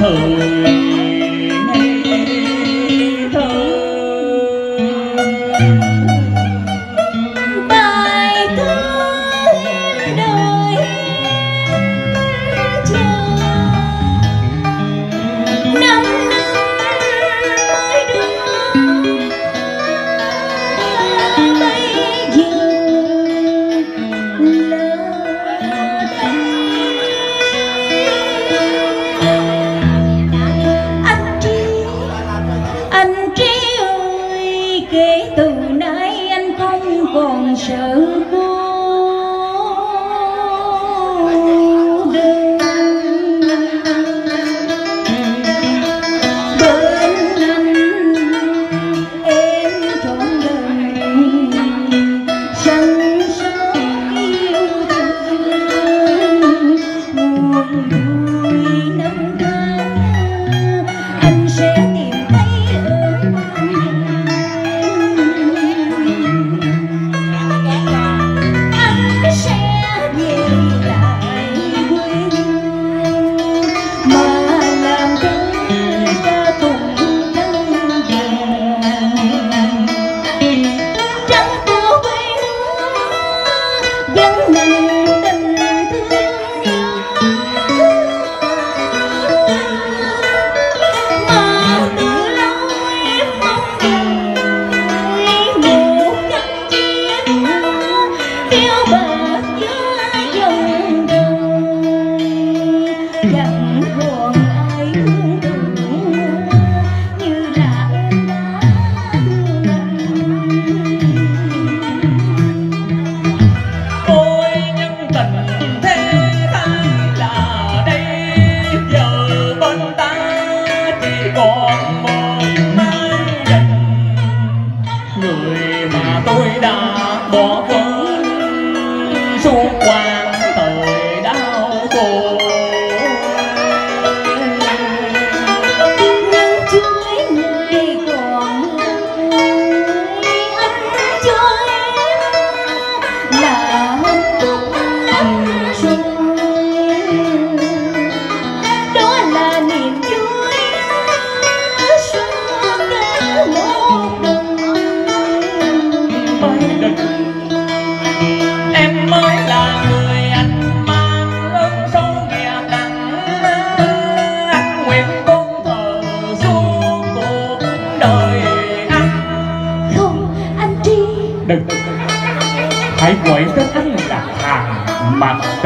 Hãy gọi tên anh là Hàn Mạc Tử.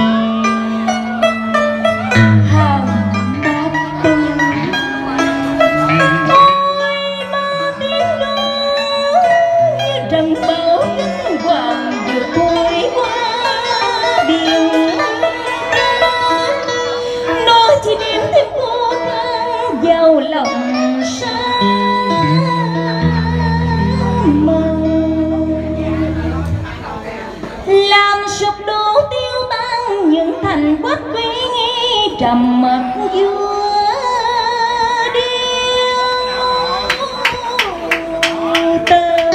Hàn Mạc Tử, ôi mà tiếng đó như trăng bão cánh hoàng vừa trôi qua biển. Nó chỉ đem thêm cô ca vào lòng sa làm sụp đổ tiêu tan những thành bất quý trầm mặc vua điêu tơ.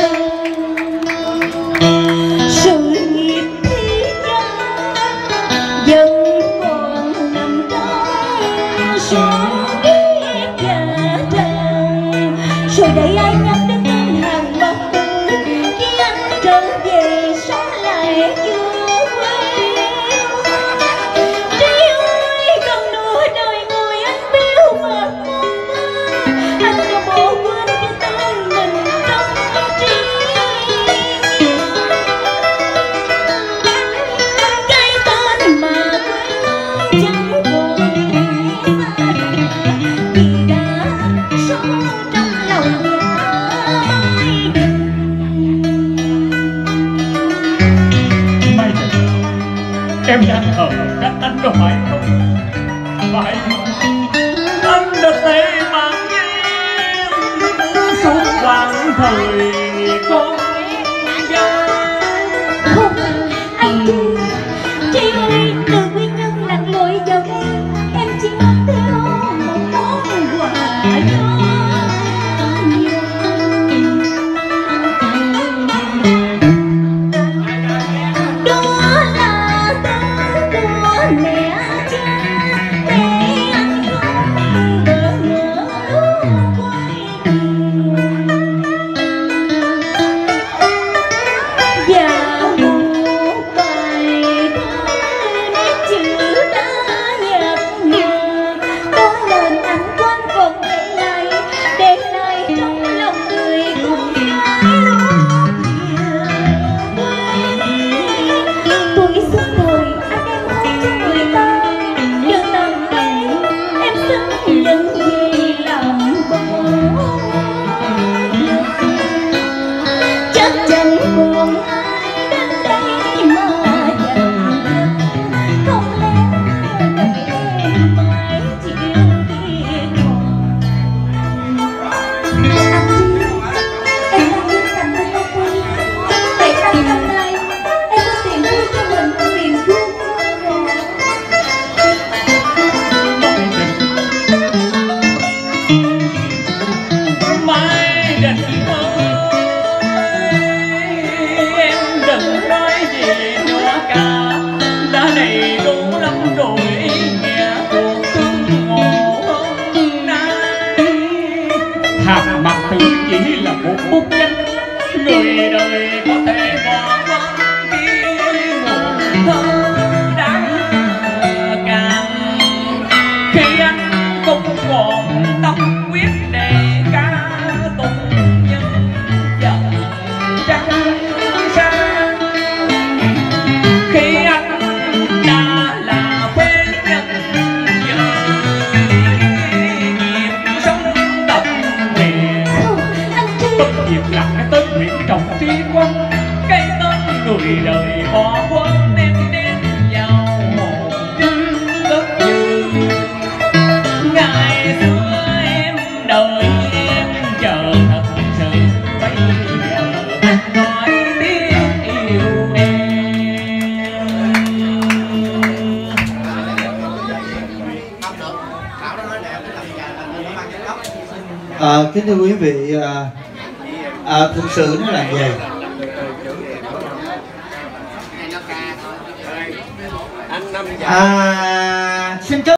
Sự nghiệp thi nhân vẫn còn nằm trong suy nghĩ và tràn, rồi đây ai nhắc đến tên Hàn Mạc Tử khi anh trở về sống lại chưa quên. Trí ơi còn nửa đời người anh biếu mà không quên, anh có bỏ quên cái tên mình trong trí. Cái tên mà quên chẳng còn vì đã sống trong lòng ai tình. Em đang ở các anh có phải không? Phải. Anh đã thấy mang nhiên suốt quãng thời con gái. Không, anh Trí, Trí ơi, từ nguyên nhân nặng lỗi dần, em chỉ mang theo một món quà nhỏ nhặt. Đó là tên của mẹ cha để anh không một bút danh người đời có thể bỏ qua khi một thơ đã cạn, khi anh không còn tâm quyết để ca tụng nhân vật trắng sáng, khi anh đã là phế nhân nghiệp sống tập nguyện bất diệt là cái tên nguyện trọng tri quân, cái tên người đời bỏ quên đem đem vào hồn cất như ngày xưa em đợi em chờ thật sự bây giờ anh nói tiếng yêu em. Kính thưa quý vị, thực sự nó là về xin chúc